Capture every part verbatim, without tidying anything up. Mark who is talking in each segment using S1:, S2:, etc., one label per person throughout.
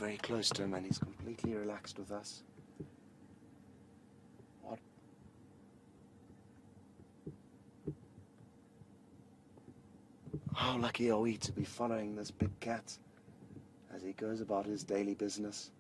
S1: very close to him and he's completely relaxed with us. What? How lucky are we to be following this big cat as he goes about his daily business.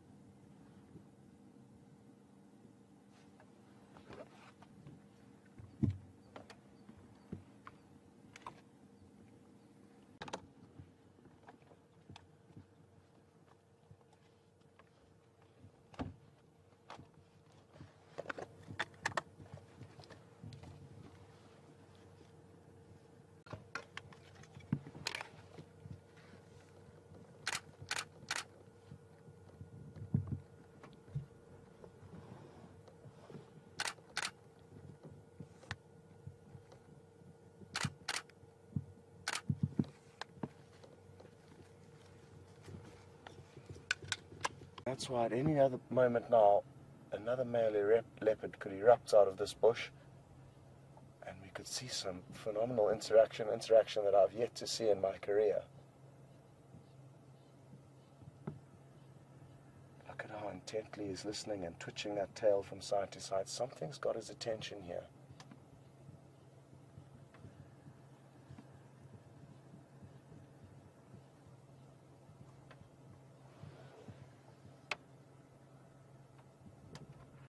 S1: That's why at any other moment now, another male leopard could erupt out of this bush and we could see some phenomenal interaction, interaction that I've yet to see in my career. Look at how intently he's listening and twitching that tail from side to side. Something's got his attention here.